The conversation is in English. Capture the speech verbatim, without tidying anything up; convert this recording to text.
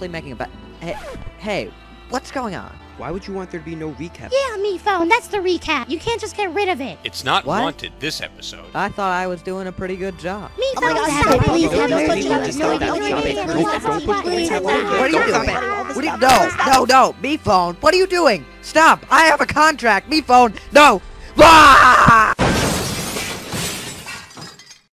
seriously making a bet? Hey, hey, what's going on? Why would you want there to be no recap? Yeah, MePhone, that's the recap. You can't just get rid of it. It's not What? wanted this episode. I thought I was doing a pretty good job. MePhone, Oh my God, stop stop it. it. Please Don't have put mercy. anything on No, this no, guy. no, Stop no, it. no, Don't no, put no, anything no, on please, this guy. no, What are you no, doing? no, What are you, no, no, no, no, MePhone. What are you doing? Stop! I have a contract. MePhone, no. Ah!